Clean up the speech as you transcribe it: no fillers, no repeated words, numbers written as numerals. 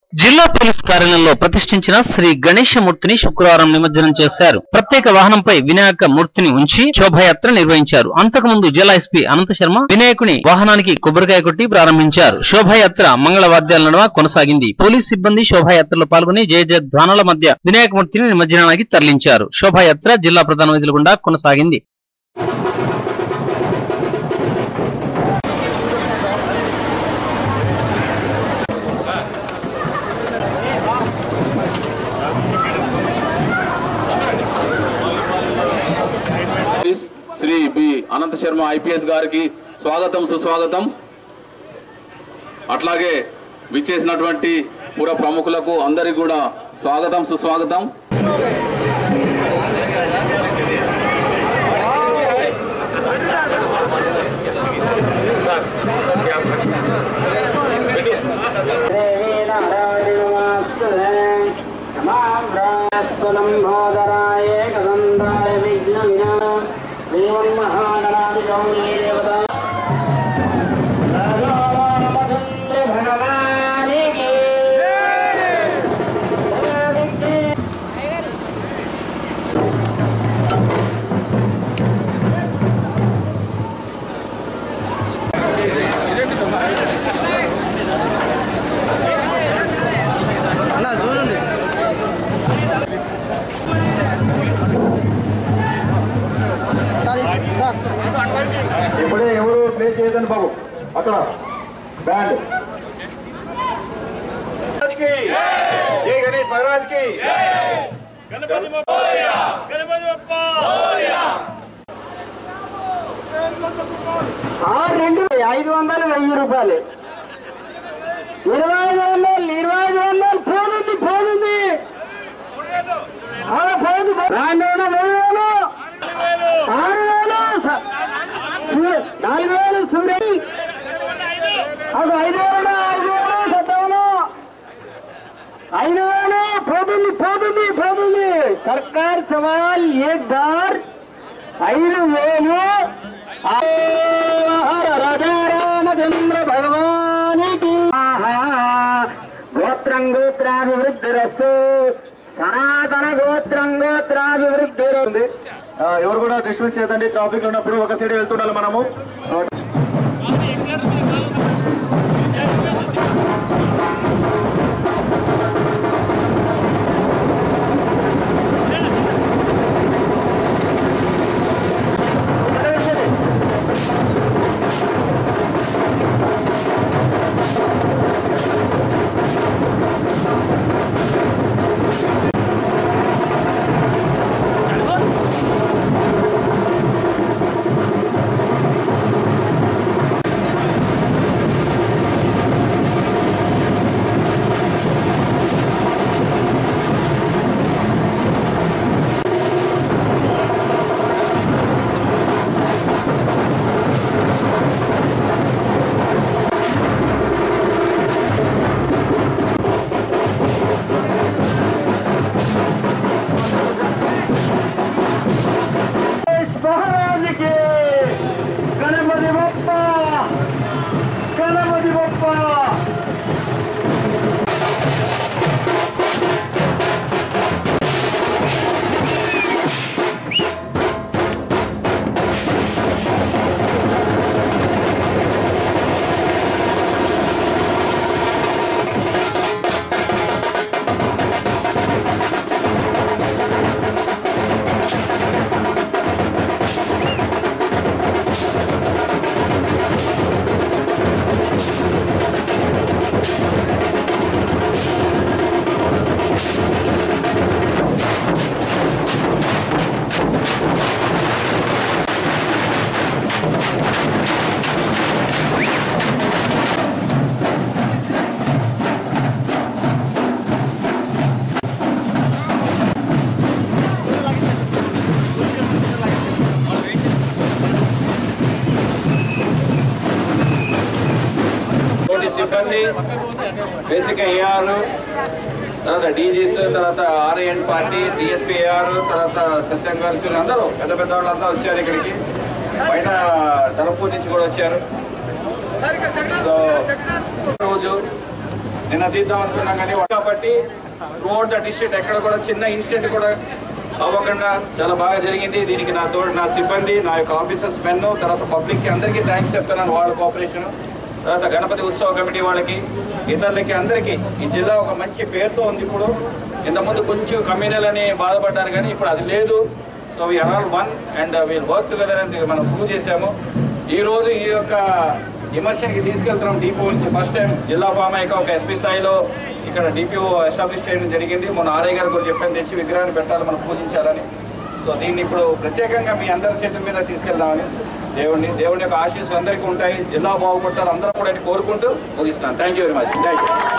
జిల్లా పోలీస్ కార్యాలయంలో ప్రతిష్ఠించిన శ్రీ గణేశమూర్తిని శుక్రవారం నిమజ్జనం చేశారు. ప్రత్యేక వాహనంపై వినాయక మూర్తిని ఉంచి శోభాయాత్ర నిర్వహించారు. అంతకుముందు జిల్లా ఎస్పీ అనంత శర్మ వినాయకుని వాహనానికి కొబ్బరికాయ కొట్టి ప్రారంభించారు. శోభాయాత్ర మంగళవాద్యాల నడుమ కొనసాగింది. పోలీస్ సిబ్బంది శోభాయాత్రలో పాల్గొని జయ ధ్వానాల మధ్య వినాయకమూర్తిని నిమజ్జనానికి తరలించారు. శోభాయాత్ర జిల్లా ప్రధాన వీధుల గుండా కొనసాగింది. శ్రీ బి అనంత శర్మ ఐపీఎస్ గారికి స్వాగతం సుస్వాగతం. అట్లాగే విచ్చేసినటువంటి పుర ప్రముఖులకు అందరికీ కూడా స్వాగతం సుస్వాగతం. ఇప్పుడే ఎవరు ప్లే చేయదండి బాబు. అక్కడ బ్యాండ్ జై గణేష్ మహారాజ్ కి గణపతి బప్పా గణపతి బప్పా 500 రూపాయలు 2500 పోతుంది పోతుంది పోతుంది సర్కార్ సవాల్ एक बार 5000 राजा रामचंद्र भगवान की गोत्रं गोत्राभिवृद्धिरस्तु సనాతన గోత్రం గోత్రాభివృద్ధి. ఎవరు కూడా డిస్ట్రిబ్యూట్ చేయదండి. ట్రాఫిక్ లో ఉన్నప్పుడు ఒక సైడ్ వెళ్తుండాలి మనము. బేసిక్ ఏఆర్ తర్వాత డీజీస్ తర్వాత ఆర్ఐఎన్ పార్టీ డిఎస్పీ ఏఆర్ తర్వాత సత్యం గారు అందరూ పెద్ద పెద్ద వాళ్ళంతా వచ్చారు ఇక్కడికి. బయట తలపూర్ నుంచి కూడా వచ్చారు. సో రోజు నిన్న తీద్దాం అనుకున్నాం కానీ కాబట్టి త్రూఅవుట్ ద డిస్ట్రిక్ట్ ఎక్కడ కూడా చిన్న ఇన్సిడెంట్ కూడా అవ్వకుండా చాలా బాగా జరిగింది. దీనికి నా సిబ్బంది, నా యొక్క ఆఫీసర్స్ మెన్, తర్వాత పబ్లిక్కి అందరికీ థ్యాంక్స్ చెప్తున్నాను. వాళ్ళ కోఆపరేషన్, తర్వాత గణపతి ఉత్సవ కమిటీ వాళ్ళకి, ఇతరులకి, అందరికీ. ఈ జిల్లా ఒక మంచి పేరుతో ఉంది. ఇప్పుడు ఇంతకుముందు కొంచెం కమ్యూనల్ అని బాధపడ్డారు కానీ ఇప్పుడు అది లేదు. So we're all one and we'll work together అని మనం ప్రూవ్ చేశాము. ఈరోజు ఈ యొక్క ఇమర్షన్కి తీసుకెళ్తున్నాం డిపో నుంచి. ఫస్ట్ టైం జిల్లా ఫామ్ అయ్యాక ఒక ఎస్పీ స్థాయిలో ఇక్కడ డిపిఓ ఎస్టాబ్లిష్ చేయడం జరిగింది. మొన్న ఆర్ఐ గారు కూడా చెప్పాను, తెచ్చి విగ్రహాన్ని పెట్టాలి, మనం పూజించాలని. సో దీన్ని ఇప్పుడు ప్రత్యేకంగా మీ అందరి చేతుల మీద తీసుకెళ్దామని దేవుని యొక్క ఆశీస్సులు అందరికీ ఉంటాయి. జిల్లా బాగుపడతారు అందరూ కూడా కోరుకుంటూ ముగిస్తున్నాను. Thank you very much. Thank you.